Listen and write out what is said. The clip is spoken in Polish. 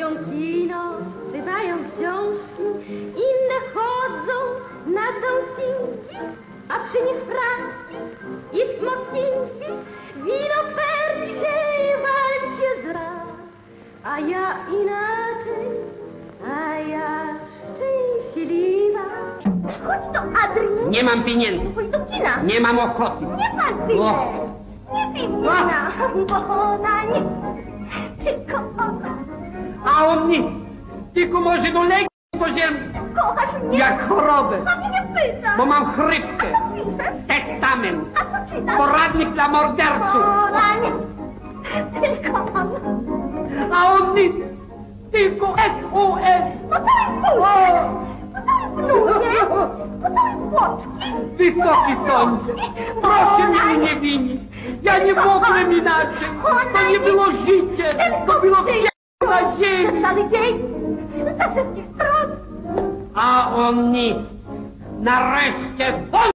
Lubią kino, czytają książki, inne chodzą na dancing, a przy nich franki i smokinki, wiloperki się i wal się zra. A ja inaczej, a ja szczęśliwa. Chodź do Adrii. Nie mam pieniędzy. Chodź do kina. Nie mam ochoty. Nie pan tyle. Nie wina, bo ona nie. Tylko ona. A on nic. Tylko może dolegnie do ziemi. Kochasz mnie? Jak chorobę. A mnie nie pyta. Bo mam chrypkę. A co piszesz? Testament. A co czytasz? Poradnik dla morderców. Ona nie. Tylko ona. A on nic. Tylko SOS. No to jest buzie. No to jest bluzie. No to jest łoczki. Wysoki sądzie. Proszę mnie nie winić. Ja nie mogłem inaczej. To nie było życie. To było piekło na ziemi. Przestany dzień. Ze wszystkich stron. A on nic. Nareszcie